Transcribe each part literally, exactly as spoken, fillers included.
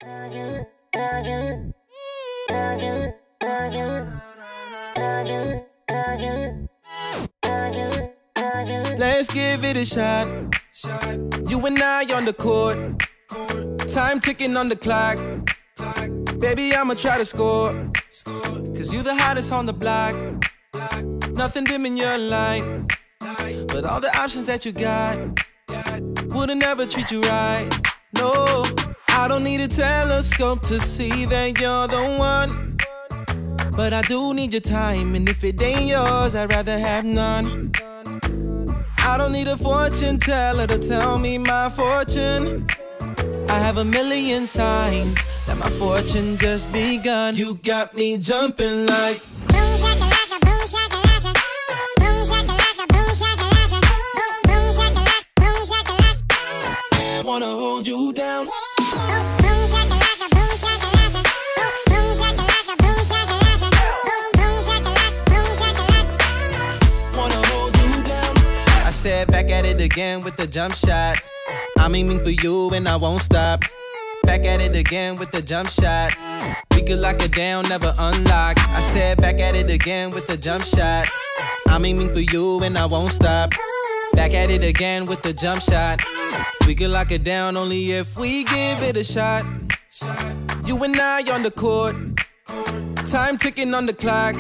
Let's give it a shot. You and I on the court. Time ticking on the clock. Baby, I'ma try to score. Cause you the hottest on the block. Nothing dim in your light. But all the options that you got wouldn't ever treat you right. No, I don't need a telescope to see that you're the one. But I do need your time, and if it ain't yours, I'd rather have none. I don't need a fortune teller to tell me my fortune. I have a million signs that my fortune just begun. You got me jumping like boom shakalaka, boom shakalaka, boom shakalaka, boom shakalaka, boom shakalaka, boom shakalaka. Wanna hold you down. Boom shakalaka, boom shakalaka, boom shakalaka, boom shakalaka, boom shakalaka, boom shakalaka. Wanna hold you down. I said back at it again with the jump shot. I'm aiming for you and I won't stop. Back at it again with the jump shot. We could lock it down, never unlock. I said back at it again with the jump shot. I'm aiming for you and I won't stop. Back at it again with the jump shot. We could lock it down only if we give it a shot. You and I on the court. Time ticking on the clock.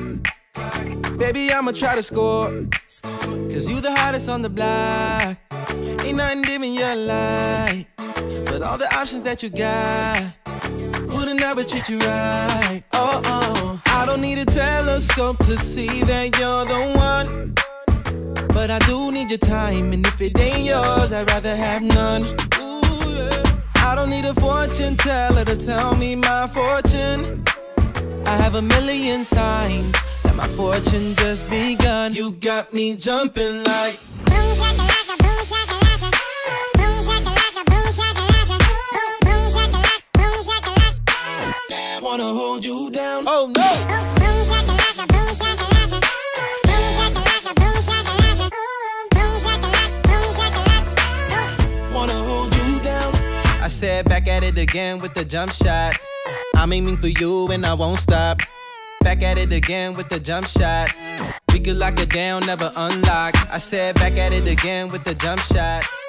Baby, I'ma try to score. Cause you the hottest on the block. Ain't nothing dim in your light. But all the options that you got wouldn't ever treat you right. Oh, oh. I don't need a telescope to see that you're the one. But I do need your time, and if it ain't yours, I'd rather have none. Ooh, yeah. I don't need a fortune teller to tell me my fortune. I have a million signs that my fortune just begun. You got me jumping like boom shakalaka, boom shakalaka, boom shakalaka, boom shakalaka, boom shakalaka, boom shakalaka. Wanna hold you down. Oh no. Boom shakalaka, boom shakalaka, boom shakalaka, boom shakalaka, boom shakalaka, boom shakalaka. Wanna hold you down. I said back at it again with the jump shot. I'm aiming for you and I won't stop. Back at it again with the jump shot. We could lock it down, never unlock. I said back at it again with the jump shot.